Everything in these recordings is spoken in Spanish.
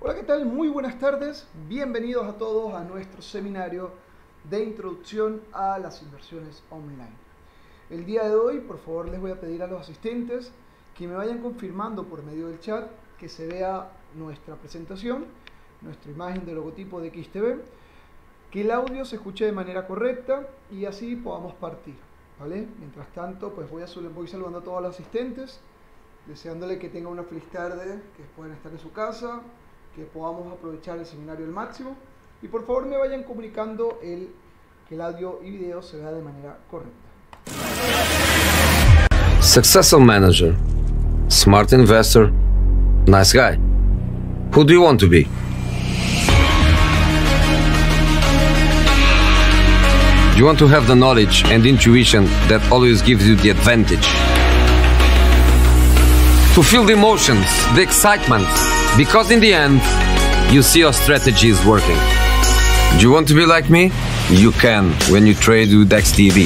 Hola, ¿qué tal? Muy buenas tardes. Bienvenidos a todos a nuestro seminario de introducción a las inversiones online. El día de hoy, por favor, les voy a pedir a los asistentes que me vayan confirmando por medio del chat que se vea nuestra presentación, nuestra imagen de logotipo de XTV, que el audio se escuche de manera correcta y así podamos partir, ¿vale? Mientras tanto, pues voy saludando a todos los asistentes, deseándole que tengan una feliz tarde, que puedan estar en su casa, que podamos aprovechar el seminario al máximo y por favor me vayan comunicando que el audio y video se vea de manera correcta. Successful manager, smart investor, nice guy. Who do you want to be? You want to have the knowledge and intuition that always gives you the advantage. To feel the emotions, the excitement, because in the end, you see your strategy is working. Do you want to be like me? You can when you trade with XTV.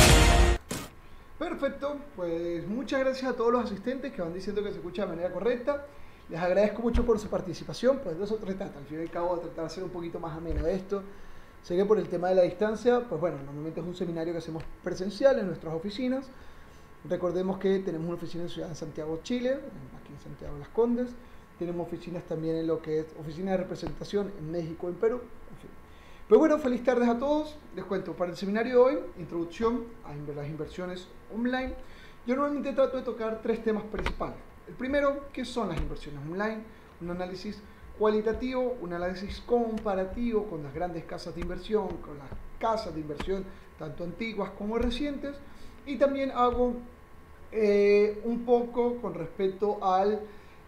Perfecto, pues muchas gracias a todos los asistentes que van diciendo que se escucha de manera correcta. Les agradezco mucho por su participación, pues de eso trata, al fin y al cabo, tratar de hacer un poquito más ameno de esto. Sé que por el tema de la distancia, pues bueno, normalmente es un seminario que hacemos presencial en nuestras oficinas. Recordemos que tenemos una oficina en Ciudad de Santiago, Chile, aquí en Santiago de las Condes. Tenemos oficinas también en lo que es oficina de representación en México, en Perú, en fin. Pues bueno, feliz tardes a todos. Les cuento, para el seminario de hoy, introducción a las inversiones online, yo normalmente trato de tocar tres temas principales. El primero, ¿qué son las inversiones online? Un análisis cualitativo, un análisis comparativo con las grandes casas de inversión, con las casas de inversión tanto antiguas como recientes, y también hago un poco con respecto al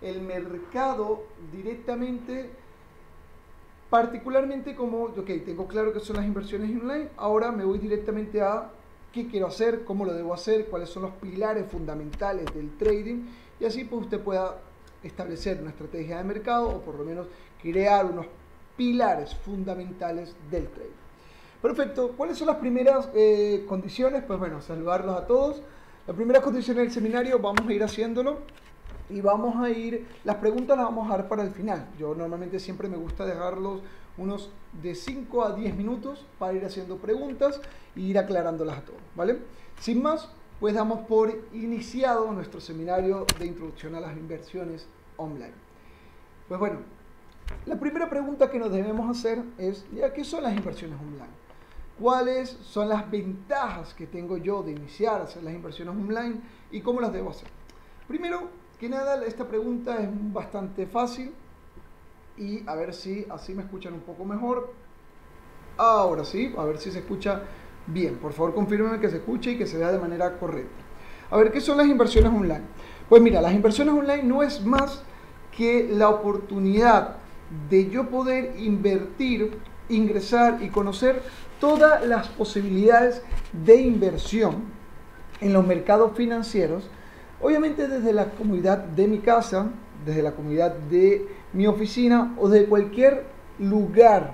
mercado directamente, particularmente como, ok, tengo claro que son las inversiones online, ahora me voy directamente a qué quiero hacer, cómo lo debo hacer, cuáles son los pilares fundamentales del trading, y así pues usted pueda establecer una estrategia de mercado o por lo menos crear unos pilares fundamentales del trading. Perfecto, ¿cuáles son las primeras condiciones? Pues bueno, saludarlos a todos. La primera condición del seminario vamos a ir haciéndolo y vamos a ir, las preguntas las vamos a dar para el final. Yo normalmente siempre me gusta dejarlos unos de 5 a 10 minutos para ir haciendo preguntas e ir aclarándolas a todos, ¿vale? Sin más, pues damos por iniciado nuestro seminario de introducción a las inversiones online. Pues bueno, la primera pregunta que nos debemos hacer es, ¿ya qué son las inversiones online? ¿Cuáles son las ventajas que tengo yo de iniciar a hacer las inversiones online y cómo las debo hacer? Primero que nada, esta pregunta es bastante fácil y a ver si así me escuchan un poco mejor. Ahora sí, a ver si se escucha bien. Por favor, confírmenme que se escuche y que se vea de manera correcta. A ver, ¿qué son las inversiones online? Pues mira, las inversiones online no es más que la oportunidad de yo poder invertir, ingresar y conocer todas las posibilidades de inversión en los mercados financieros, obviamente desde la comodidad de mi casa, desde la comodidad de mi oficina o de cualquier lugar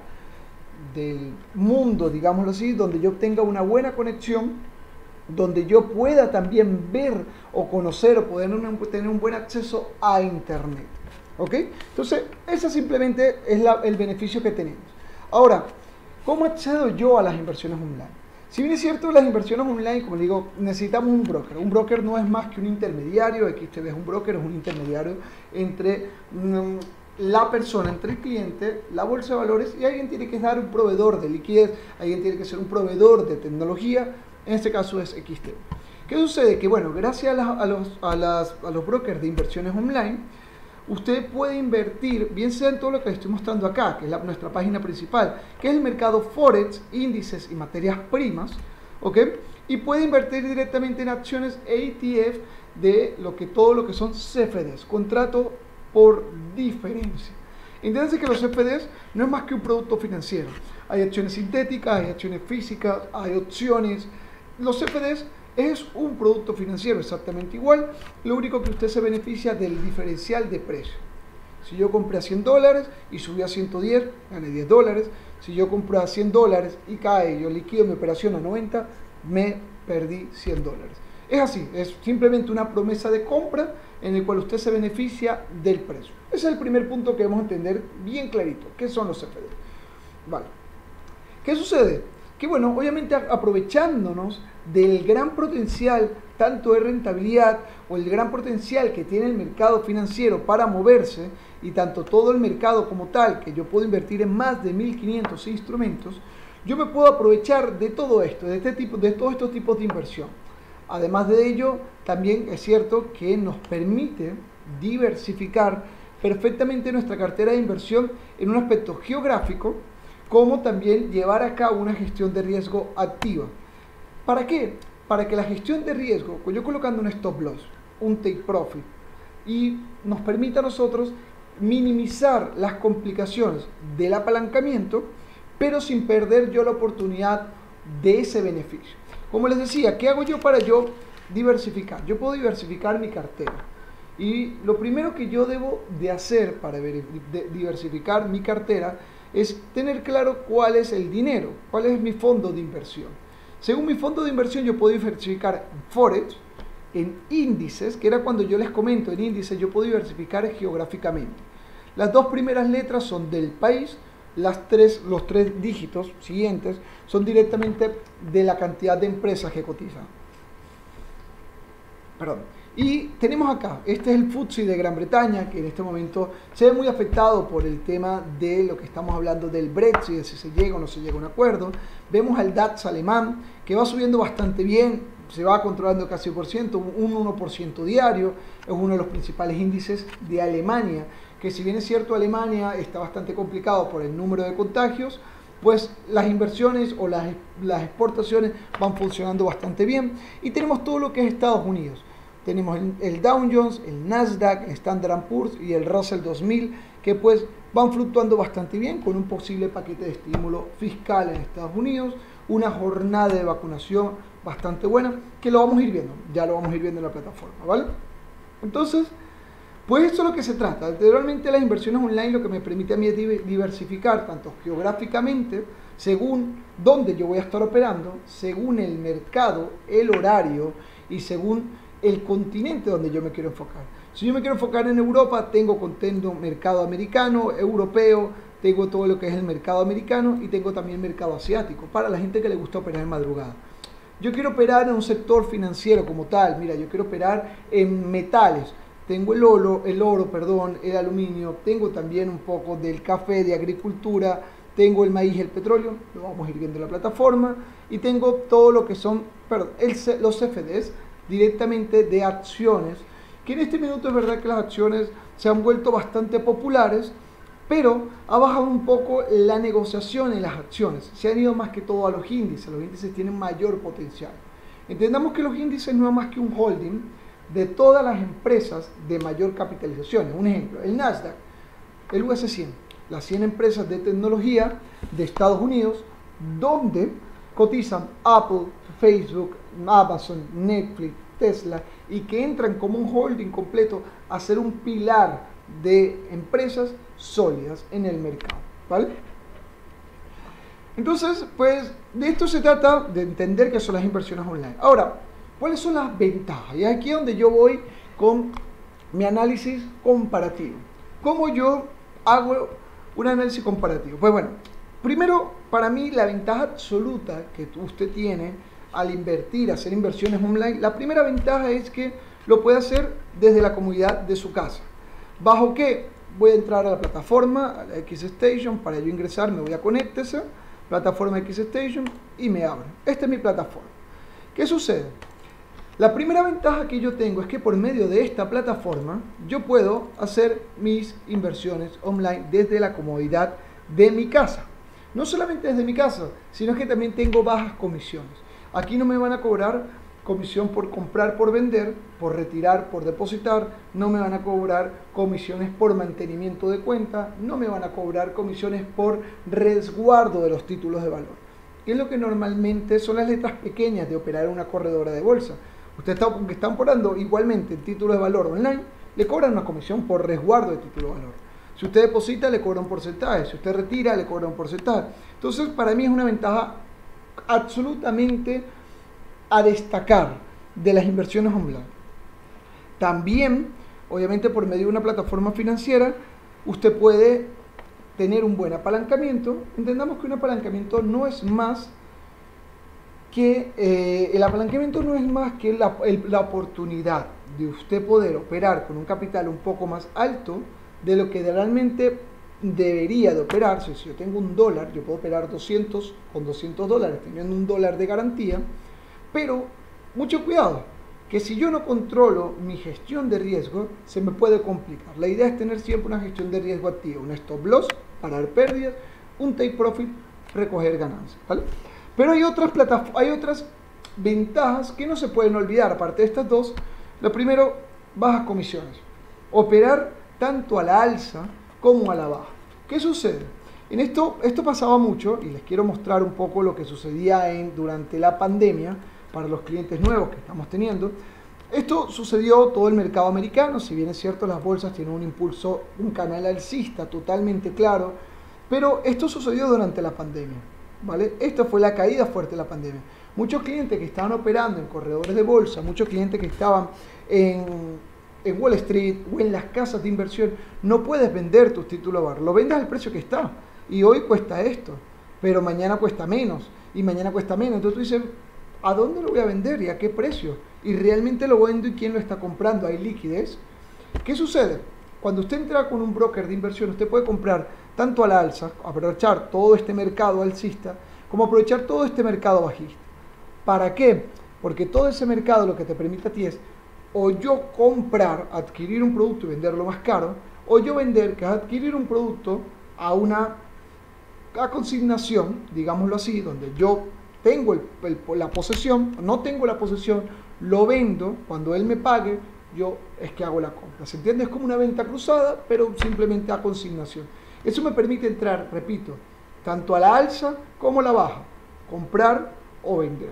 del mundo, digámoslo así, donde yo tenga una buena conexión, donde yo pueda también ver o conocer o poder tener un buen acceso a internet. ¿Ok? Entonces, ese simplemente es el beneficio que tenemos. Ahora, ¿cómo accedo yo a las inversiones online? Si bien es cierto, las inversiones online, como digo, necesitamos un broker. Un broker no es más que un intermediario. XTV es un broker, es un intermediario entre la persona, entre el cliente, la bolsa de valores, y alguien tiene que dar un proveedor de liquidez, alguien tiene que ser un proveedor de tecnología, en este caso es XTV. ¿Qué sucede? Que bueno, gracias a los brokers de inversiones online, usted puede invertir, bien sea en todo lo que les estoy mostrando acá, que es nuestra página principal, que es el mercado Forex, índices y materias primas, ¿ok? Y puede invertir directamente en acciones ETF de todo lo que son CFDs, contrato por diferencia. Entiéndanse que los CFDs no es más que un producto financiero. Hay acciones sintéticas, hay acciones físicas, hay opciones. Los CFDs es un producto financiero exactamente igual, lo único que usted se beneficia del diferencial de precio. Si yo compré a $100 y subí a 110, gané $10. Si yo compré a $100 y cae, yo liquido mi operación a 90, me perdí $100. Es así, es simplemente una promesa de compra en el cual usted se beneficia del precio. Ese es el primer punto que debemos entender bien clarito. ¿Qué son los CFD? Vale. ¿Qué sucede? Que bueno, obviamente aprovechándonos del gran potencial tanto de rentabilidad o el gran potencial que tiene el mercado financiero para moverse y tanto todo el mercado como tal, que yo puedo invertir en más de 1500 instrumentos, yo me puedo aprovechar de todo esto, de todos estos tipos de inversión. Además de ello, también es cierto que nos permite diversificar perfectamente nuestra cartera de inversión en un aspecto geográfico, como también llevar a cabo una gestión de riesgo activa. ¿Para qué? Para que la gestión de riesgo, yo colocando un stop loss, un take profit, y nos permita a nosotros minimizar las complicaciones del apalancamiento, pero sin perder yo la oportunidad de ese beneficio. Como les decía, ¿qué hago yo para yo diversificar? Yo puedo diversificar mi cartera. Y lo primero que yo debo de hacer para diversificar mi cartera es tener claro cuál es el dinero, cuál es mi fondo de inversión. Según mi fondo de inversión yo puedo diversificar en Forex, en índices, que era cuando yo les comento, en índices yo puedo diversificar geográficamente. Las dos primeras letras son del país, los tres dígitos siguientes son directamente de la cantidad de empresas que cotizan. Perdón. Y tenemos acá, este es el FTSE de Gran Bretaña, que en este momento se ve muy afectado por el tema de lo que estamos hablando del Brexit, de si se llega o no se llega a un acuerdo. Vemos al DAX alemán, que va subiendo bastante bien, se va controlando casi un 1% diario, es uno de los principales índices de Alemania, que si bien es cierto Alemania está bastante complicado por el número de contagios, pues las inversiones o las exportaciones van funcionando bastante bien. Y tenemos todo lo que es Estados Unidos. Tenemos el Dow Jones, el Nasdaq, el Standard & Poor's y el Russell 2000, que pues van fluctuando bastante bien con un posible paquete de estímulo fiscal en Estados Unidos, una jornada de vacunación bastante buena, que lo vamos a ir viendo, ya lo vamos a ir viendo en la plataforma, ¿vale? Entonces, pues esto es lo que se trata. Realmente las inversiones online lo que me permite a mí es diversificar tanto geográficamente, según dónde yo voy a estar operando, según el mercado, el horario y según el continente donde yo me quiero enfocar. Si yo me quiero enfocar en Europa, tengo mercado americano, europeo, tengo todo lo que es el mercado americano y tengo también mercado asiático, para la gente que le gusta operar en madrugada. Yo quiero operar en un sector financiero como tal, mira, yo quiero operar en metales, tengo el oro, el aluminio, tengo también un poco del café, de agricultura, tengo el maíz y el petróleo, lo vamos a ir viendo en la plataforma, y tengo todo lo que son, los CFDs, directamente de acciones, que en este minuto es verdad que las acciones se han vuelto bastante populares, pero ha bajado un poco la negociación en las acciones, se han ido más que todo a los índices tienen mayor potencial. Entendamos que los índices no es más que un holding de todas las empresas de mayor capitalización. Un ejemplo, el Nasdaq, el US 100, las 100 empresas de tecnología de Estados Unidos, donde cotizan Apple, Facebook, Amazon, Netflix, Tesla, y que entran como un holding completo a ser un pilar de empresas sólidas en el mercado, ¿vale? Entonces, pues de esto se trata, de entender qué son las inversiones online. Ahora, ¿cuáles son las ventajas? Y aquí es donde yo voy con mi análisis comparativo. ¿Cómo yo hago un análisis comparativo? Pues bueno, primero, para mí la ventaja absoluta que usted tiene al invertir, hacer inversiones online, la primera ventaja es que lo puede hacer desde la comodidad de su casa. ¿Bajo qué? Voy a entrar a la plataforma, a la XStation, para yo ingresar me voy a Conéctese, plataforma XStation, y me abre. Esta es mi plataforma. ¿Qué sucede? La primera ventaja que yo tengo es que por medio de esta plataforma yo puedo hacer mis inversiones online desde la comodidad de mi casa. No solamente desde mi casa, sino que también tengo bajas comisiones. Aquí no me van a cobrar comisión por comprar, por vender, por retirar, por depositar, no me van a cobrar comisiones por mantenimiento de cuenta, no me van a cobrar comisiones por resguardo de los títulos de valor, que es lo que normalmente son las letras pequeñas de operar en una corredora de bolsa. Usted está operando igualmente en títulos de valor online, le cobran una comisión por resguardo de título de valor. Si usted deposita, le cobra un porcentaje, si usted retira, le cobra un porcentaje. Entonces, para mí es una ventaja absolutamente a destacar, de las inversiones online. También, obviamente por medio de una plataforma financiera, usted puede tener un buen apalancamiento. Entendamos que un apalancamiento no es más que la oportunidad de usted poder operar con un capital un poco más alto de lo que realmente debería de operarse. Si yo tengo $1, yo puedo operar 200 con $200, teniendo $1 de garantía, pero mucho cuidado, que si yo no controlo mi gestión de riesgo, se me puede complicar. La idea es tener siempre una gestión de riesgo activa, un stop loss, parar pérdidas, un take profit, recoger ganancias, ¿vale? Pero hay otras ventajas que no se pueden olvidar, aparte de estas dos. Lo primero, bajas comisiones. Operar tanto a la alza como a la baja. ¿Qué sucede? Esto pasaba mucho, y les quiero mostrar un poco lo que sucedía durante la pandemia para los clientes nuevos que estamos teniendo. Esto sucedió todo el mercado americano, si bien es cierto las bolsas tienen un impulso, un canal alcista totalmente claro, pero esto sucedió durante la pandemia, ¿vale? Esta fue la caída fuerte de la pandemia. Muchos clientes que estaban operando en corredores de bolsa, muchos clientes que estaban en Wall Street o en las casas de inversión, no puedes vender tus títulos VAR, lo vendes al precio que está, y hoy cuesta esto, pero mañana cuesta menos, y mañana cuesta menos. Entonces tú dices, ¿a dónde lo voy a vender y a qué precio? Y realmente lo vendo, y quién lo está comprando, hay liquidez. ¿Qué sucede? Cuando usted entra con un broker de inversión, usted puede comprar tanto a la alza, aprovechar todo este mercado alcista, como aprovechar todo este mercado bajista. ¿Para qué? Porque todo ese mercado lo que te permite a ti es o yo comprar, adquirir un producto y venderlo más caro, o yo vender, que es adquirir un producto a consignación, digámoslo así, donde yo tengo la posesión, no tengo la posesión, lo vendo, cuando él me pague, yo es que hago la compra. ¿Se entiende? Es como una venta cruzada, pero simplemente a consignación. Eso me permite entrar, repito, tanto a la alza como a la baja, comprar o vender.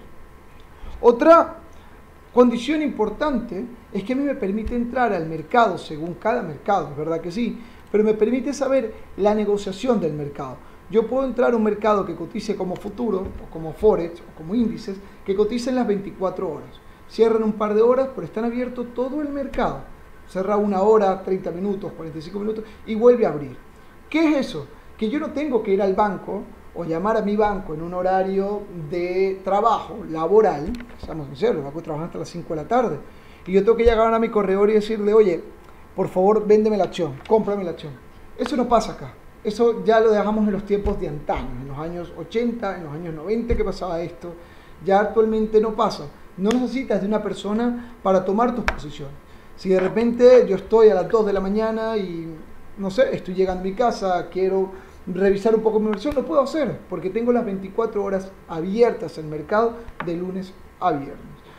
Otra condición importante es que a mí me permite entrar al mercado según cada mercado, es verdad que sí, pero me permite saber la negociación del mercado. Yo puedo entrar a un mercado que cotice como futuro, o como forex, o como índices, que coticen las 24 horas. Cierran un par de horas, pero están abiertos todo el mercado. Cerra 1 hora, 30 minutos, 45 minutos y vuelve a abrir. ¿Qué es eso? Que yo no tengo que ir al banco o llamar a mi banco en un horario de trabajo laboral, seamos sinceros, el banco trabaja hasta las 5 de la tarde, y yo tengo que llegar a mi corredor y decirle, oye, por favor, véndeme la acción, cómprame la acción. Eso no pasa acá. Eso ya lo dejamos en los tiempos de antaño, en los años 80, en los años 90 que pasaba esto. Ya actualmente no pasa. No necesitas de una persona para tomar tus posiciones. Si de repente yo estoy a las 2 de la mañana y, no sé, estoy llegando a mi casa, quiero revisar un poco mi inversión, lo puedo hacer, porque tengo las 24 horas abiertas en el mercado de lunes a viernes.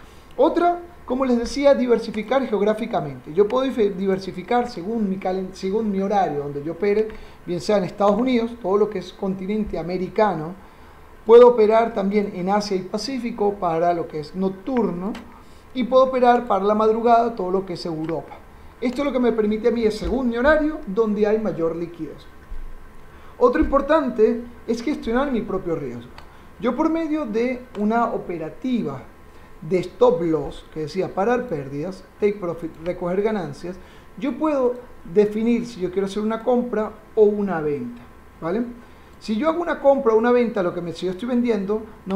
Otra, como les decía, diversificar geográficamente. Yo puedo diversificar según mi horario donde yo opere, bien sea en Estados Unidos, todo lo que es continente americano. Puedo operar también en Asia y Pacífico para lo que es nocturno, y puedo operar para la madrugada todo lo que es Europa. Esto es lo que me permite a mí, es según mi horario, donde hay mayor liquidez. Otro importante es gestionar mi propio riesgo. Yo, por medio de una operativa de stop loss, que decía parar pérdidas, take profit, recoger ganancias, yo puedo definir si yo quiero hacer una compra o una venta, ¿vale? Si yo hago una compra o una venta, si yo estoy vendiendo, no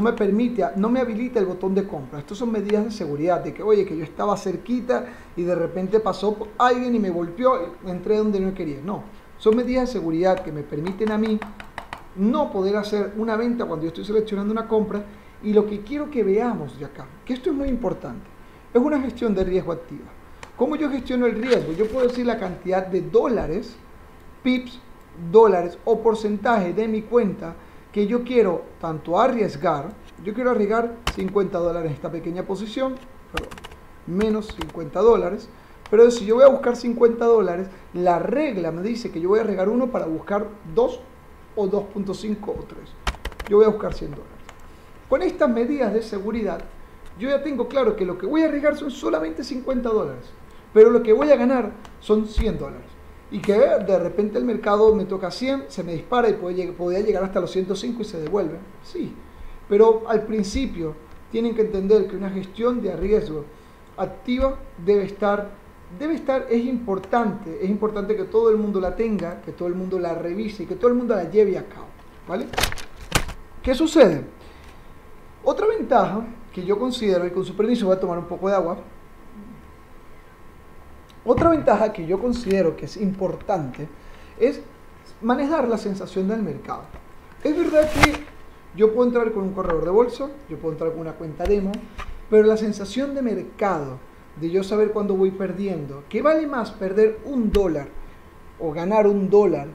me habilita el botón de compra. Estas son medidas de seguridad, de que, oye, que yo estaba cerquita y de repente pasó alguien y me golpeó, entré donde no quería. No, son medidas de seguridad que me permiten a mí no poder hacer una venta cuando yo estoy seleccionando una compra. Y lo que quiero que veamos de acá, que esto es muy importante, es una gestión de riesgo activa. ¿Cómo yo gestiono el riesgo? Yo puedo decir la cantidad de dólares, pips, dólares o porcentaje de mi cuenta que yo quiero tanto arriesgar. Yo quiero arriesgar $50 en esta pequeña posición, perdón, menos $50. Pero si yo voy a buscar $50, la regla me dice que yo voy a arriesgar uno para buscar 2 o 2.5 o 3. Yo voy a buscar $100. Con estas medidas de seguridad, yo ya tengo claro que lo que voy a arriesgar son solamente $50, pero lo que voy a ganar son $100. Y que de repente el mercado me toca 100, se me dispara y podría llegar hasta los 105 y se devuelve. Sí, pero al principio tienen que entender que una gestión de riesgo activa es importante que todo el mundo la tenga, que todo el mundo la revise y que todo el mundo la lleve a cabo, ¿vale? ¿Qué sucede? Otra ventaja que yo considero, y con su permiso voy a tomar un poco de agua, otra ventaja que yo considero que es importante es manejar la sensación del mercado. Es verdad que yo puedo entrar con un corredor de bolsa, yo puedo entrar con una cuenta demo, pero la sensación de mercado, de yo saber cuándo voy perdiendo, ¿qué vale más perder $1 o ganar $1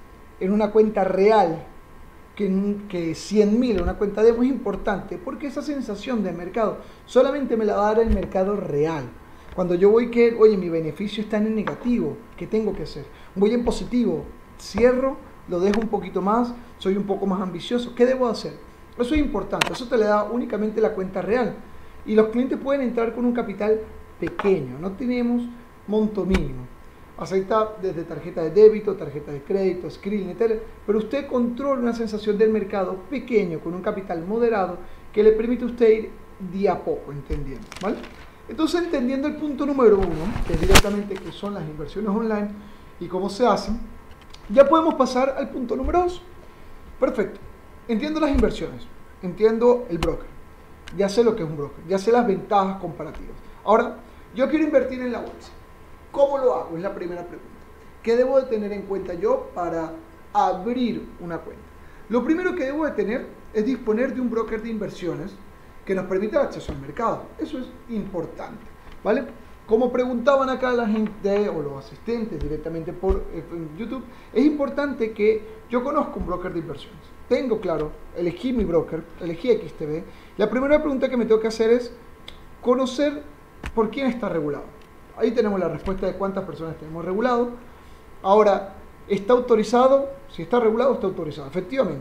en una cuenta real que 100.000 en una cuenta demo? Es importante porque esa sensación de mercado solamente me la va a dar el mercado real. Cuando yo voy oye, mi beneficio está en negativo, ¿qué tengo que hacer? Voy en positivo, cierro, lo dejo un poquito más, soy un poco más ambicioso, ¿qué debo hacer? Eso es importante, eso te le da únicamente la cuenta real. Y los clientes pueden entrar con un capital pequeño, no tenemos monto mínimo. Acepta desde tarjeta de débito, tarjeta de crédito, Skrill, etc. Pero usted controla una sensación del mercado pequeño, con un capital moderado, que le permite a usted ir de a poco entendiendo, ¿vale? Entonces, entendiendo el punto número 1, que es directamente qué son las inversiones online y cómo se hacen, ya podemos pasar al punto número 2. Perfecto. Entiendo las inversiones, entiendo el broker, ya sé lo que es un broker, ya sé las ventajas comparativas. Ahora, yo quiero invertir en la bolsa. ¿Cómo lo hago? Es la primera pregunta. ¿Qué debo de tener en cuenta yo para abrir una cuenta? Lo primero que debo de tener es disponer de un broker de inversiones que nos permita el acceso al mercado. Eso es importante, ¿vale? Como preguntaban acá la gente o los asistentes directamente por YouTube, es importante que yo conozca un broker de inversiones. Tengo claro, elegí mi broker, elegí XTB. La primera pregunta que me tengo que hacer es conocer por quién está regulado. Ahí tenemos la respuesta de cuántas personas tenemos regulado. Ahora, ¿está autorizado? Si está regulado, está autorizado. Efectivamente,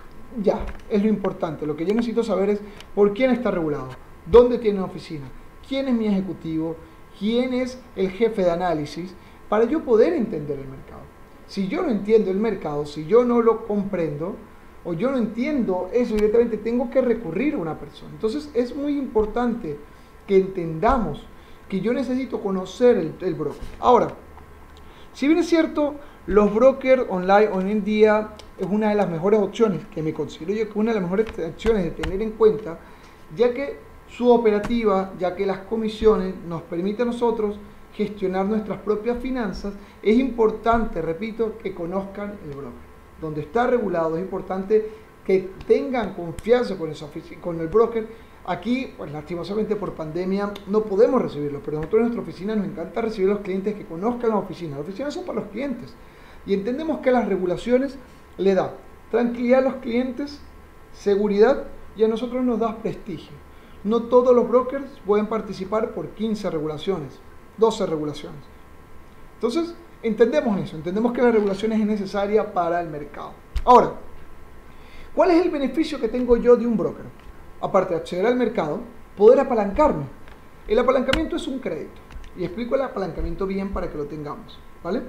ya, es lo importante. Lo que yo necesito saber es por quién está regulado, dónde tiene oficina, quién es mi ejecutivo, quién es el jefe de análisis, para yo poder entender el mercado. Si yo no entiendo el mercado, si yo no lo comprendo, o yo no entiendo eso directamente, tengo que recurrir a una persona. Entonces, es muy importante que entendamos que yo necesito conocer el broker. Ahora, si bien es cierto, los brokers online hoy en día es una de las mejores opciones, que me considero yo que una de las mejores opciones de tener en cuenta, ya que su operativa, ya que las comisiones nos permiten a nosotros gestionar nuestras propias finanzas, es importante, repito, que conozcan el broker. Donde está regulado, es importante que tengan confianza con el broker. Aquí, pues lastimosamente por pandemia no podemos recibirlo, pero nosotros en nuestra oficina nos encanta recibir a los clientes que conozcan la oficina. Las oficinas son para los clientes y entendemos que las regulaciones le dan tranquilidad a los clientes, seguridad, y a nosotros nos da prestigio. No todos los brokers pueden participar por 15 regulaciones, 12 regulaciones. Entonces, entendemos eso, entendemos que la regulación es necesaria para el mercado. Ahora, ¿cuál es el beneficio que tengo yo de un broker? Aparte de acceder al mercado, poder apalancarme. El apalancamiento es un crédito. Y explico el apalancamiento bien para que lo tengamos, ¿vale?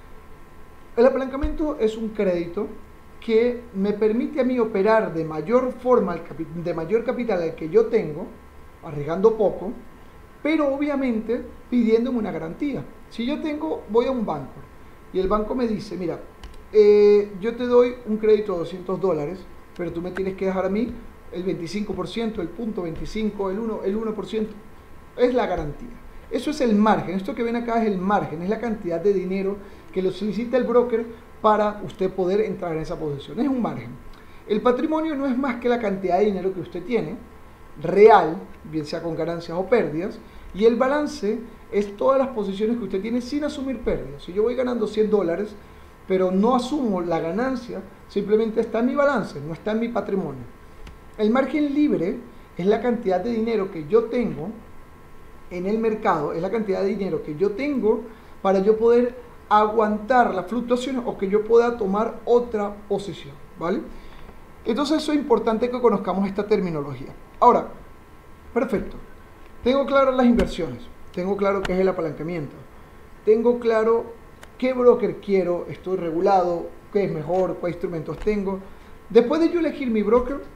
El apalancamiento es un crédito que me permite a mí operar de mayor forma, de mayor capital al que yo tengo, arriesgando poco, pero obviamente pidiéndome una garantía. Si yo voy a un banco y el banco me dice, mira, yo te doy un crédito de $200, pero tú me tienes que dejar a mí el 25%, el 0.25, el 1%, es la garantía. Eso es el margen. Esto que ven acá es el margen, es la cantidad de dinero que lo solicita el broker para usted poder entrar en esa posición. Es un margen. El patrimonio no es más que la cantidad de dinero que usted tiene, real, bien sea con ganancias o pérdidas, y el balance es todas las posiciones que usted tiene sin asumir pérdidas. Si yo voy ganando $100, pero no asumo la ganancia, simplemente está en mi balance, no está en mi patrimonio. El margen libre es la cantidad de dinero que yo tengo en el mercado, es la cantidad de dinero que yo tengo para yo poder aguantar las fluctuaciones o que yo pueda tomar otra posición, ¿vale? Entonces eso es importante que conozcamos esta terminología. Ahora, perfecto, tengo claro las inversiones, tengo claro qué es el apalancamiento, tengo claro qué broker quiero, estoy regulado, qué es mejor, qué instrumentos tengo. Después de yo elegir mi broker,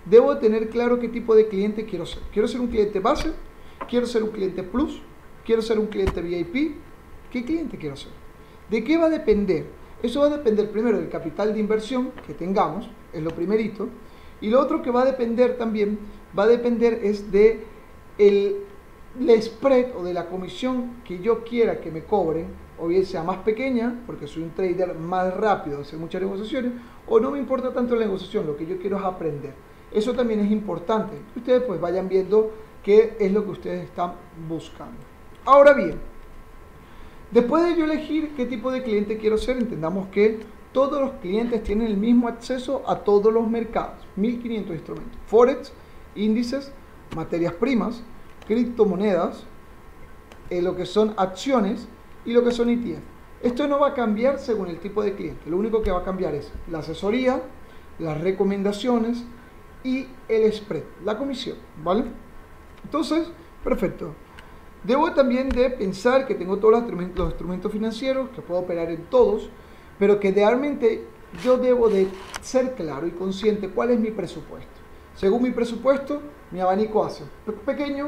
debo tener claro qué tipo de cliente quiero ser. ¿Quiero ser un cliente base? ¿Quiero ser un cliente plus? ¿Quiero ser un cliente VIP? ¿Qué cliente quiero ser? ¿De qué va a depender? Eso va a depender primero del capital de inversión que tengamos, es lo primerito, y lo otro que va a depender también, es de el spread o de la comisión que yo quiera que me cobren, o bien sea más pequeña, porque soy un trader más rápido de hacer muchas negociaciones, o no me importa tanto la negociación, lo que yo quiero es aprender. Eso también es importante. Ustedes pues vayan viendo qué es lo que ustedes están buscando. Ahora bien, después de yo elegir qué tipo de cliente quiero ser, entendamos que todos los clientes tienen el mismo acceso a todos los mercados, 1500 instrumentos, forex, índices, materias primas, criptomonedas, lo que son acciones y lo que son ETF. Esto no va a cambiar según el tipo de cliente, lo único que va a cambiar es la asesoría, las recomendaciones y el spread, la comisión, ¿vale? Entonces, perfecto. Debo también de pensar que tengo todos los instrumentos financieros, que puedo operar en todos, pero que realmente yo debo de ser claro y consciente cuál es mi presupuesto. Según mi presupuesto, mi abanico hace pequeño,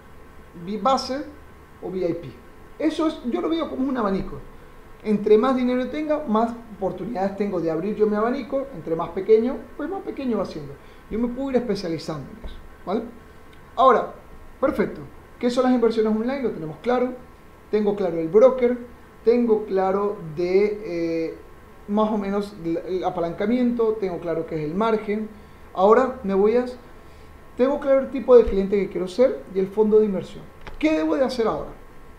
base o VIP. Eso es, yo lo veo como un abanico. Entre más dinero tenga, más oportunidades tengo de abrir yo mi abanico. Entre más pequeño, pues más pequeño va siendo. Yo me puedo ir especializando en eso, ¿vale? Ahora, perfecto. ¿Qué son las inversiones online? Lo tenemos claro. Tengo claro el broker. Tengo claro de más o menos el apalancamiento. Tengo claro qué es el margen. Ahora tengo claro el tipo de cliente que quiero ser y el fondo de inversión. ¿Qué debo de hacer ahora?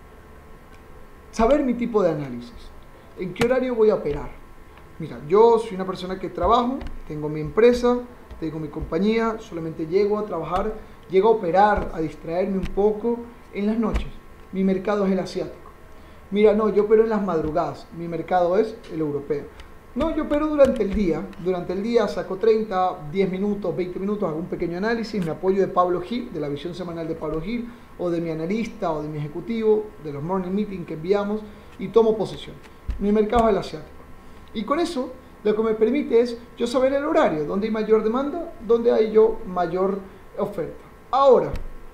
Saber mi tipo de análisis. ¿En qué horario voy a operar? Mira, yo soy una persona que trabajo, tengo mi empresa, tengo mi compañía, solamente llego a trabajar, llego a operar, a distraerme un poco en las noches. Mi mercado es el asiático. Mira, no, yo opero en las madrugadas, mi mercado es el europeo. No, yo opero durante el día saco 30, 10 minutos, 20 minutos, hago un pequeño análisis, me apoyo de Pablo Gil, de la visión semanal de Pablo Gil, o de mi analista, o de mi ejecutivo, de los morning meetings que enviamos, y tomo posición. Mi mercado es el asiático. Y con eso, lo que me permite es yo saber el horario, donde hay mayor demanda, donde hay yo mayor oferta. Ahora,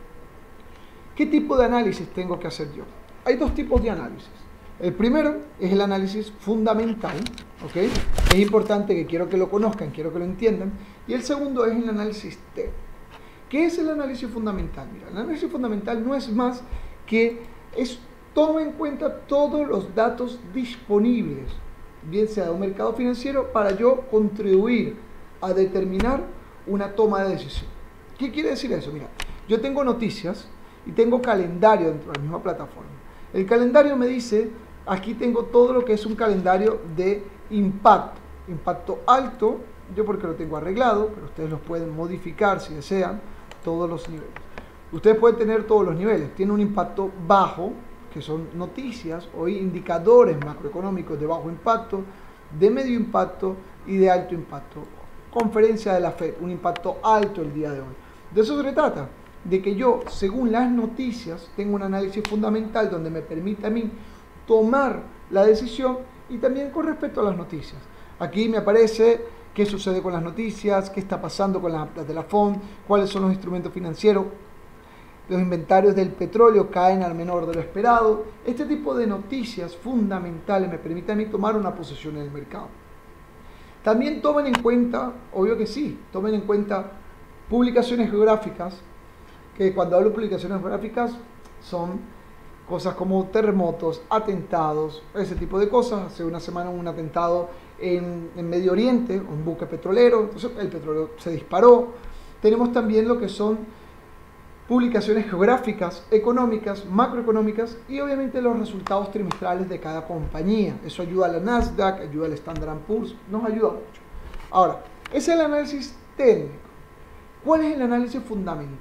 ¿qué tipo de análisis tengo que hacer yo? Hay dos tipos de análisis. El primero es el análisis fundamental, ¿ok? Es importante que quiero que lo conozcan, quiero que lo entiendan. Y el segundo es el análisis técnico. ¿Qué es el análisis fundamental? Mira, el análisis fundamental no es más que toma en cuenta todos los datos disponibles, bien sea de un mercado financiero, para yo contribuir a determinar una toma de decisión. ¿Qué quiere decir eso? Mira, yo tengo noticias y tengo calendario dentro de la misma plataforma. El calendario me dice, aquí tengo todo lo que es un calendario de impacto alto, yo porque lo tengo arreglado, pero ustedes los pueden modificar si desean, todos los niveles. Ustedes pueden tener todos los niveles. Tiene un impacto bajo, que son noticias o indicadores macroeconómicos de bajo impacto, de medio impacto y de alto impacto. Conferencia de la FED, un impacto alto el día de hoy. De eso se trata, de que yo, según las noticias, tengo un análisis fundamental donde me permite a mí tomar la decisión y también con respecto a las noticias. Aquí me aparece qué sucede con las noticias, qué está pasando con las de la FOM, cuáles son los instrumentos financieros, los inventarios del petróleo caen al menor de lo esperado. Este tipo de noticias fundamentales me permiten a mí tomar una posición en el mercado. También tomen en cuenta, obvio que sí, tomen en cuenta publicaciones geográficas, que cuando hablo de publicaciones geográficas son cosas como terremotos, atentados, ese tipo de cosas. Hace una semana hubo un atentado en Medio Oriente, un buque petrolero, entonces el petróleo se disparó. Tenemos también lo que son publicaciones geográficas, económicas, macroeconómicas y obviamente los resultados trimestrales de cada compañía. Eso ayuda a la Nasdaq, ayuda al Standard & Poor's, nos ayuda mucho. Ahora, ese es el análisis técnico. ¿Cuál es el análisis fundamental?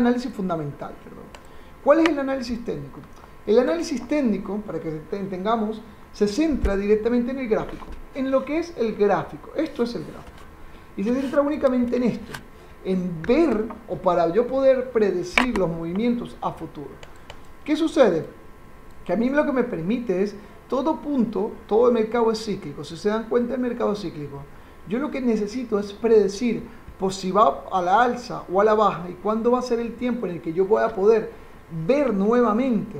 ¿Cuál es el análisis técnico? El análisis técnico, para que entendamos, se centra directamente en el gráfico, en lo que es el gráfico. Esto es el gráfico. Y se centra únicamente en esto, en ver o para yo poder predecir los movimientos a futuro. ¿Qué sucede? Que a mí lo que me permite es todo el mercado es cíclico. Si se dan cuenta, el mercado es cíclico. Yo lo que necesito es predecir pues si va a la alza o a la baja y cuándo va a ser el tiempo en el que yo voy a poder ver nuevamente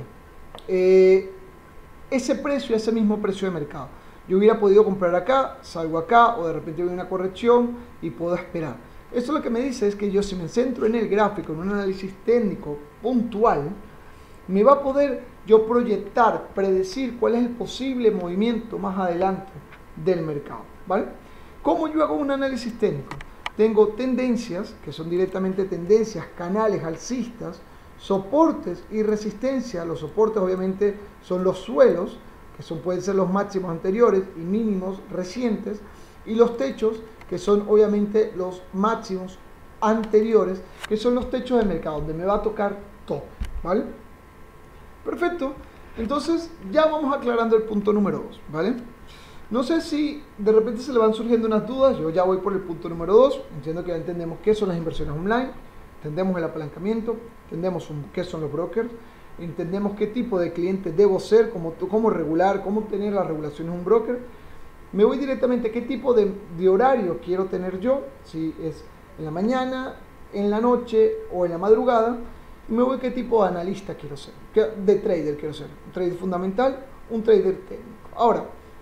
ese precio, ese mismo precio de mercado. Yo hubiera podido comprar acá, salgo acá, o de repente viene una corrección y puedo esperar. Eso lo que me dice es que yo, si me centro en el gráfico, en un análisis técnico puntual, me va a poder yo proyectar, predecir cuál es el posible movimiento más adelante del mercado, ¿vale? ¿Cómo yo hago un análisis técnico? Tengo tendencias, que son directamente tendencias, canales alcistas, soportes y resistencia. Los soportes obviamente son los suelos, que pueden ser los máximos anteriores y mínimos recientes, y los techos, que son obviamente los máximos anteriores, que son los techos del mercado, donde me va a tocar top, ¿vale? Perfecto. Entonces ya vamos aclarando el punto número 2, ¿vale? No sé si de repente se le van surgiendo unas dudas. Yo ya voy por el punto número 2. Entiendo que ya entendemos qué son las inversiones online, entendemos el apalancamiento, entendemos qué son los brokers, entendemos qué tipo de cliente debo ser, cómo regular, cómo tener las regulaciones de un broker. Me voy directamente a qué tipo de horario quiero tener yo, si es en la mañana, en la noche o en la madrugada. Y me voy a qué tipo de analista quiero ser, de trader quiero ser, un trader fundamental, un trader técnico. Ahora,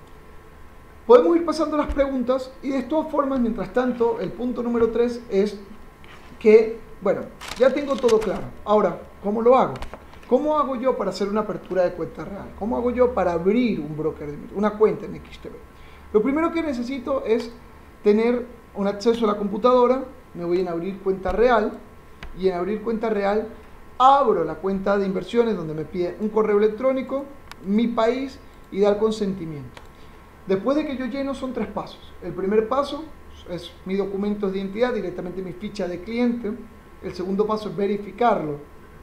podemos ir pasando las preguntas y de todas formas, mientras tanto, el punto número 3 es que, bueno, ya tengo todo claro. Ahora, ¿cómo lo hago? ¿Cómo hago yo para hacer una apertura de cuenta real? ¿Cómo hago yo para abrir un broker, una cuenta en XTB? Lo primero que necesito es tener un acceso a la computadora. Me voy en abrir cuenta real y en abrir cuenta real abro la cuenta de inversiones donde me pide un correo electrónico, mi país y dar consentimiento. Después de que yo lleno son 3 pasos. El primer paso es mi documento de identidad, directamente mi ficha de cliente. El segundo paso es verificarlo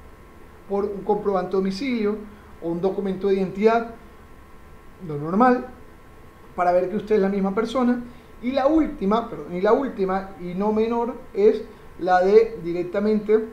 por un comprobante de domicilio o un documento de identidad, lo normal, para ver que usted es la misma persona. Y la última y no menor es la de directamente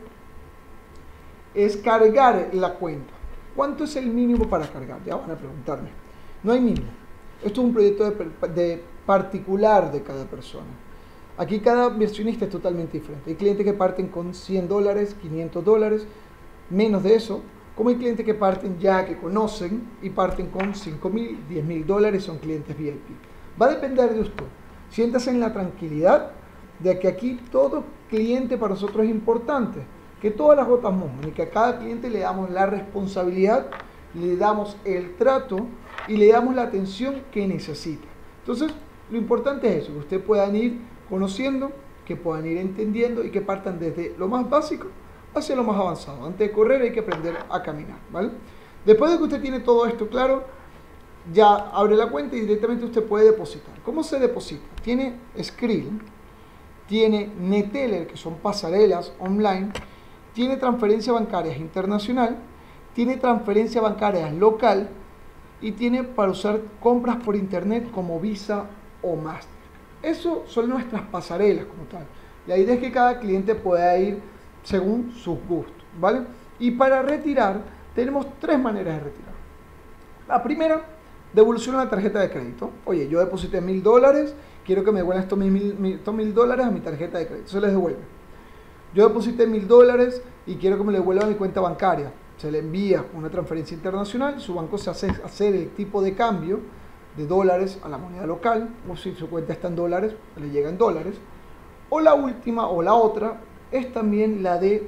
es cargar la cuenta. ¿Cuánto es el mínimo para cargar? Ya van a preguntarme. No hay mínimo. Esto es un proyecto de particular de cada persona. Aquí cada inversionista es totalmente diferente. Hay clientes que parten con $100, $500, menos de eso, como hay clientes que parten ya que conocen y parten con $5,000, $10,000, son clientes VIP. Va a depender de usted. Siéntase en la tranquilidad de que aquí todo cliente para nosotros es importante, que todas las gotas mojan y que a cada cliente le damos la responsabilidad, le damos el trato y le damos la atención que necesita. Entonces, lo importante es eso, que ustedes puedan ir conociendo, que puedan ir entendiendo y que partan desde lo más básico hacia lo más avanzado. Antes de correr hay que aprender a caminar, ¿vale? Después de que usted tiene todo esto claro, ya abre la cuenta y directamente usted puede depositar. ¿Cómo se deposita? Tiene Skrill, tiene Neteller, que son pasarelas online, tiene transferencia bancaria internacional, tiene transferencia bancaria local y tiene para usar compras por internet como Visa o Master. Eso son nuestras pasarelas como tal. La idea es que cada cliente pueda ir según sus gustos, ¿vale? Y para retirar, tenemos 3 maneras de retirar. La primera, devolución a la tarjeta de crédito. Oye, yo deposité $1,000, quiero que me devuelvan estos $1,000 a mi tarjeta de crédito. Se les devuelve. Yo deposité $1,000 y quiero que me lo devuelvan a mi cuenta bancaria. Se le envía una transferencia internacional, su banco se hace hacer el tipo de cambio de dólares a la moneda local, o si su cuenta está en dólares, le llega en dólares. O la última, o la otra, es también la de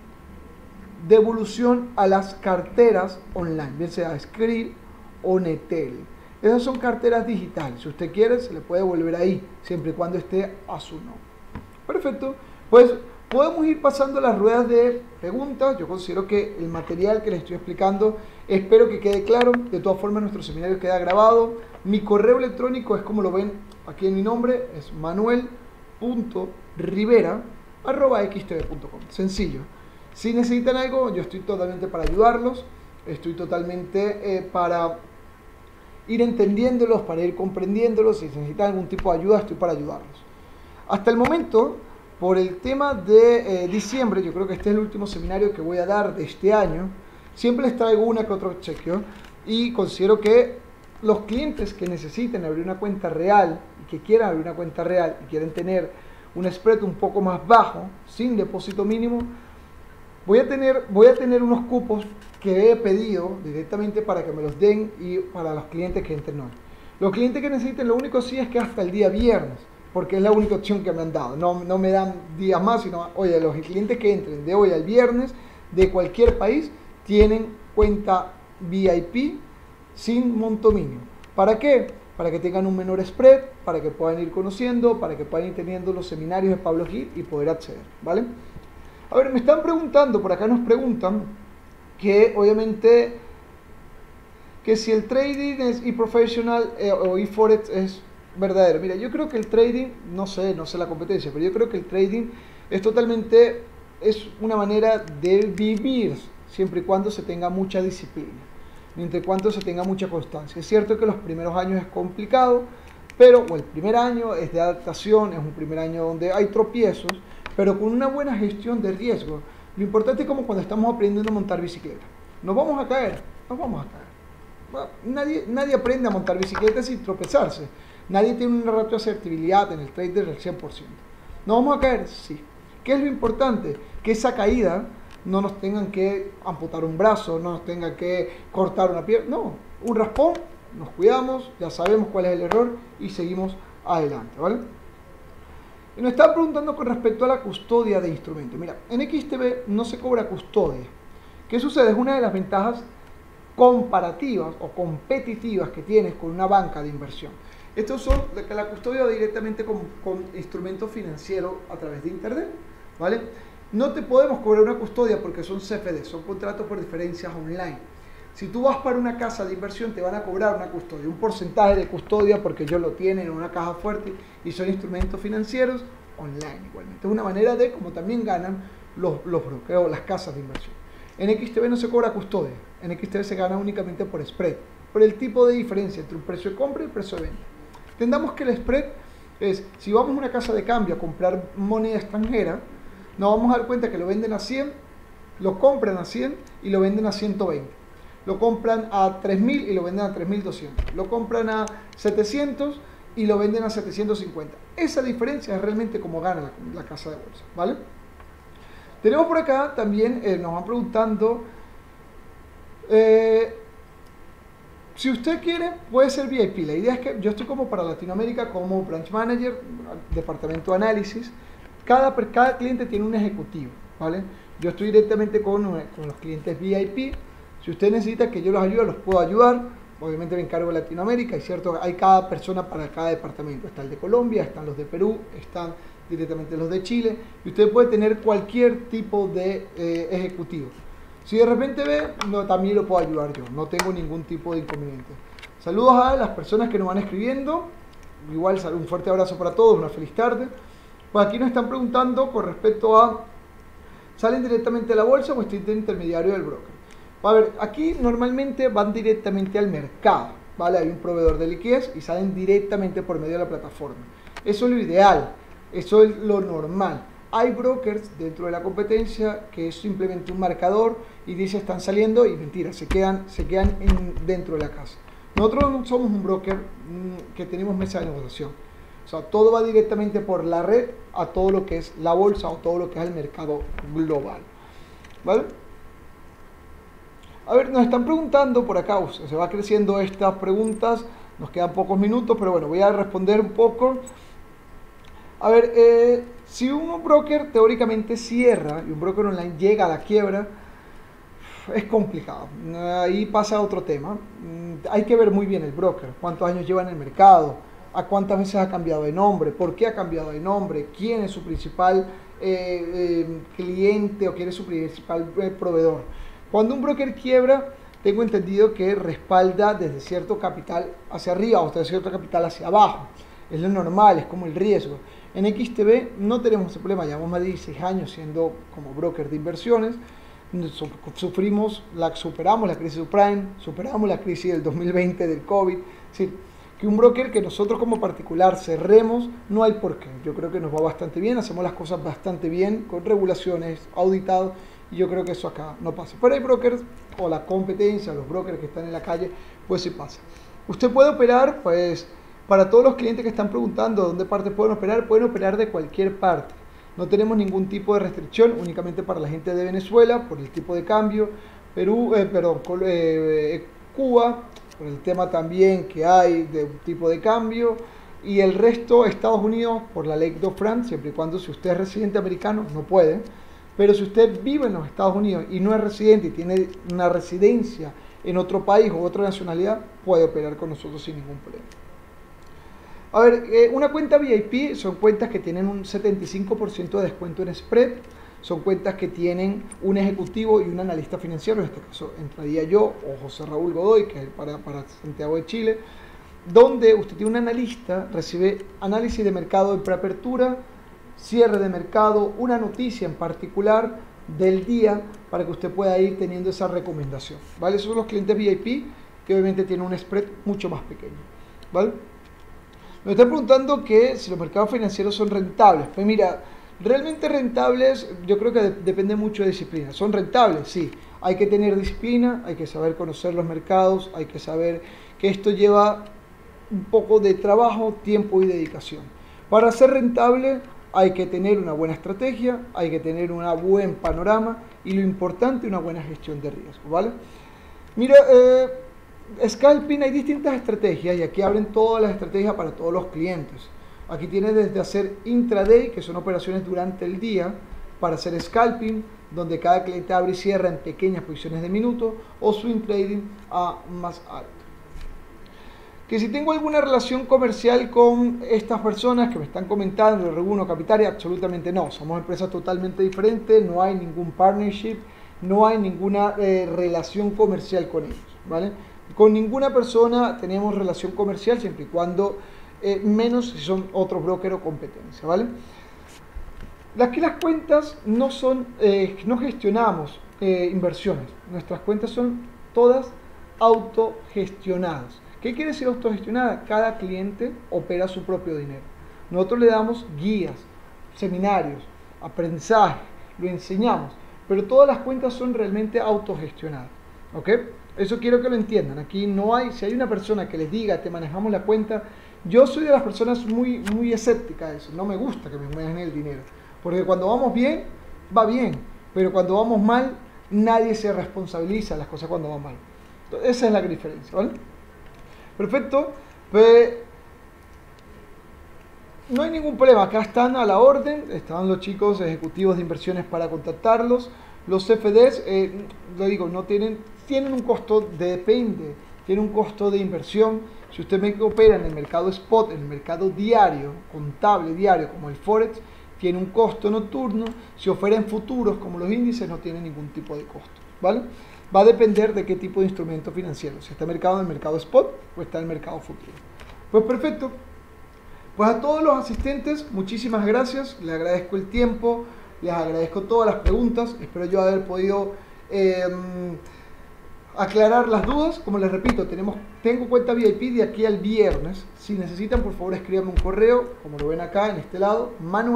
devolución a las carteras online, bien sea Skrill o Neteller. Esas son carteras digitales. Si usted quiere, se le puede devolver ahí, siempre y cuando esté a su nombre. Perfecto. Pues podemos ir pasando las ruedas de preguntas. Yo considero que el material que les estoy explicando, espero que quede claro. De todas formas, nuestro seminario queda grabado. Mi correo electrónico es como lo ven aquí en mi nombre, es manuel.rivera@xtb.com. Sencillo. Si necesitan algo, yo estoy totalmente para ayudarlos. Estoy totalmente para ir entendiéndolos, para ir comprendiéndolos. Si necesitan algún tipo de ayuda, estoy para ayudarlos. Hasta el momento, por el tema de diciembre, yo creo que este es el último seminario que voy a dar de este año. Siempre les traigo una que otro chequeo y considero que los clientes que necesiten abrir una cuenta real y que quieran abrir una cuenta real y quieren tener un spread un poco más bajo, sin depósito mínimo, voy a tener unos cupos que he pedido directamente para que me los den y para los clientes que entren hoy. Los clientes que necesiten, lo único sí es que hasta el día viernes, porque es la única opción que me han dado. No me dan días más, sino, oye, los clientes que entren de hoy al viernes de cualquier país tienen cuenta VIP sin monto mínimo. ¿Para qué? Para que tengan un menor spread, para que puedan ir conociendo, para que puedan ir teniendo los seminarios de Pablo Gil y poder acceder, ¿vale? A ver, me están preguntando, por acá nos preguntan que obviamente que si el trading es e-professional o e-forex es verdadero. Mira, yo creo que el trading, no sé la competencia, pero yo creo que el trading es totalmente, es una manera de vivir siempre y cuando se tenga mucha disciplina, mientras cuando se tenga mucha constancia. Es cierto que los primeros años es complicado, pero el primer año es de adaptación, es un primer año donde hay tropiezos, pero con una buena gestión de riesgo. Lo importante es como cuando estamos aprendiendo a montar bicicleta. ¿Nos vamos a caer? Nos vamos a caer. Bueno, nadie aprende a montar bicicleta sin tropezarse. Nadie tiene una ratio de asertibilidad en el trader del 100%. ¿Nos vamos a caer? Sí. ¿Qué es lo importante? Que esa caída no nos tengan que amputar un brazo, no nos tengan que cortar una pierna. No, un raspón, nos cuidamos, ya sabemos cuál es el error y seguimos adelante, ¿vale? Y nos están preguntando con respecto a la custodia de instrumentos. Mira, en XTB no se cobra custodia. ¿Qué sucede? Es una de las ventajas comparativas o competitivas que tienes con una banca de inversión. Estos son la custodia directamente con instrumentos financieros a través de internet, ¿vale? No te podemos cobrar una custodia porque son CFD, son contratos por diferencias online. Si tú vas para una casa de inversión te van a cobrar una custodia, un porcentaje de custodia porque ellos lo tienen en una caja fuerte y son instrumentos financieros online igualmente. Es una manera de como también ganan los brokers o las casas de inversión. En XTB no se cobra custodia, en XTB se gana únicamente por spread, por el tipo de diferencia entre un precio de compra y el precio de venta. Entendamos que el spread es, si vamos a una casa de cambio a comprar moneda extranjera, nos vamos a dar cuenta que lo venden a 100, lo compran a 100 y lo venden a 120. Lo compran a 3.000 y lo venden a 3.200. Lo compran a 700 y lo venden a 750. Esa diferencia es realmente como gana la casa de bolsa, ¿vale? Tenemos por acá también, nos van preguntando, si usted quiere, puede ser VIP. La idea es que yo estoy como para Latinoamérica, como branch manager, departamento de análisis. Cada cliente tiene un ejecutivo, ¿vale? Yo estoy directamente con los clientes VIP. Si usted necesita que yo los ayude, los puedo ayudar. Obviamente me encargo de Latinoamérica, y cierto, hay cada persona para cada departamento. Está el de Colombia, están los de Perú, están directamente los de Chile. Y usted puede tener cualquier tipo de ejecutivo. Si de repente ve, también lo puedo ayudar yo. No tengo ningún tipo de inconveniente. Saludos a las personas que nos van escribiendo. Igual, un fuerte abrazo para todos, una feliz tarde. Pues aquí nos están preguntando con respecto a, ¿salen directamente a la bolsa o estoy de intermediario del broker? A ver, aquí normalmente van directamente al mercado, ¿vale? Hay un proveedor de liquidez y salen directamente por medio de la plataforma. Eso es lo ideal, eso es lo normal. Hay brokers dentro de la competencia que es simplemente un marcador y dice están saliendo y mentira, se quedan dentro de la casa. Nosotros no somos un broker que tenemos mesa de negociación. O sea, todo va directamente por la red a todo lo que es la bolsa o todo lo que es el mercado global, ¿vale? A ver, nos están preguntando por acá, se va creciendo estas preguntas, nos quedan pocos minutos, pero bueno, voy a responder un poco. A ver, si un broker teóricamente cierra y un broker online llega a la quiebra, es complicado. Ahí pasa otro tema. Hay que ver muy bien el broker, cuántos años lleva en el mercado, a cuántas veces ha cambiado de nombre, por qué ha cambiado de nombre, quién es su principal cliente o quién es su principal proveedor. Cuando un broker quiebra, tengo entendido que respalda desde cierto capital hacia arriba o desde cierto capital hacia abajo. Es lo normal, es como el riesgo. En XTB no tenemos ese problema, llevamos más de 16 años siendo como broker de inversiones. Superamos la crisis subprime, superamos la crisis del 2020 del COVID. Es decir, que un broker que nosotros como particular cerremos, no hay por qué. Yo creo que nos va bastante bien, hacemos las cosas bastante bien, con regulaciones, auditados, y yo creo que eso acá no pasa. Pero hay brokers, o la competencia, los brokers que están en la calle, pues sí pasa. Usted puede operar, pues, Para todos los clientes que están preguntando dónde parte pueden operar de cualquier parte. No tenemos ningún tipo de restricción, únicamente para la gente de Venezuela, por el tipo de cambio, Cuba, por el tema también que hay de un tipo de cambio, y el resto, Estados Unidos, por la ley Dodd-Frank, siempre y cuando si usted es residente americano, no puede. Pero si usted vive en los Estados Unidos y no es residente y tiene una residencia en otro país o otra nacionalidad, puede operar con nosotros sin ningún problema. A ver, una cuenta VIP son cuentas que tienen un 75% de descuento en spread, son cuentas que tienen un ejecutivo y un analista financiero, en este caso entraría yo o José Raúl Godoy, que es para Santiago de Chile, donde usted tiene un analista, recibe análisis de mercado de preapertura, cierre de mercado, una noticia en particular del día para que usted pueda ir teniendo esa recomendación, ¿vale? Esos son los clientes VIP que obviamente tienen un spread mucho más pequeño, ¿vale? Me están preguntando que si los mercados financieros son rentables. Pues mira, realmente rentables yo creo que depende mucho de disciplina. ¿Son rentables? Sí. Hay que tener disciplina, hay que saber conocer los mercados, hay que saber que esto lleva un poco de trabajo, tiempo y dedicación. Para ser rentable hay que tener una buena estrategia, hay que tener un buen panorama y lo importante, una buena gestión de riesgo, ¿vale? Mira, scalping hay distintas estrategias y aquí abren todas las estrategias para todos los clientes. Aquí tienes desde hacer intraday, que son operaciones durante el día, para hacer scalping, donde cada cliente abre y cierra en pequeñas posiciones de minuto, o swing trading a más alto. Que si tengo alguna relación comercial con estas personas que me están comentando, Reguno Capitaria, absolutamente no. Somos empresas totalmente diferentes, no hay ningún partnership, no hay ninguna relación comercial con ellos, ¿vale? Con ninguna persona tenemos relación comercial, siempre y cuando, menos si son otros broker o competencia, ¿vale? Aquí las cuentas no son, no gestionamos inversiones, nuestras cuentas son todas autogestionadas. ¿Qué quiere decir autogestionada? Cada cliente opera su propio dinero. Nosotros le damos guías, seminarios, aprendizaje, lo enseñamos, pero todas las cuentas son realmente autogestionadas, ¿ok? Eso quiero que lo entiendan. Aquí no hay, si hay una persona que les diga, te manejamos la cuenta, yo soy de las personas muy escépticas de eso, no me gusta que me manejen el dinero, porque cuando vamos bien, va bien, pero cuando vamos mal, nadie se responsabiliza de las cosas cuando van mal. Entonces, esa es la diferencia, ¿vale? Perfecto, pues no hay ningún problema, acá están a la orden, están los chicos ejecutivos de inversiones para contactarlos. Los CFDs, lo digo, no tienen un costo, tiene un costo de inversión. Si usted opera en el mercado spot, en el mercado diario, contable diario como el Forex, tiene un costo nocturno. Si opera en futuros como los índices, no tiene ningún tipo de costo, ¿vale? Va a depender de qué tipo de instrumento financiero, si está en el mercado spot o está en el mercado futuro. Pues perfecto. Pues a todos los asistentes, muchísimas gracias, les agradezco el tiempo, les agradezco todas las preguntas, espero yo haber podido aclarar las dudas. Como les repito, tengo cuenta VIP de aquí al viernes. Si necesitan, por favor escríbanme un correo, como lo ven acá en este lado,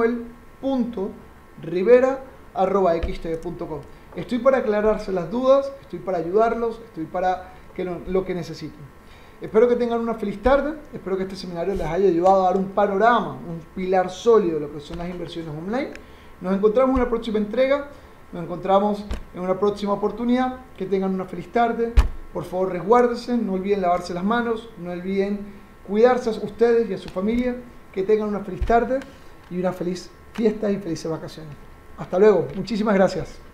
manuel.rivera@xtv.com. Estoy para aclararse las dudas, estoy para ayudarlos, estoy para lo que necesiten. Espero que tengan una feliz tarde, espero que este seminario les haya ayudado a dar un panorama, un pilar sólido de lo que son las inversiones online. Nos encontramos en una próxima entrega, nos encontramos en una próxima oportunidad. Que tengan una feliz tarde, por favor resguárdense, no olviden lavarse las manos, no olviden cuidarse a ustedes y a su familia. Que tengan una feliz tarde y una feliz fiesta y felices vacaciones. Hasta luego, muchísimas gracias.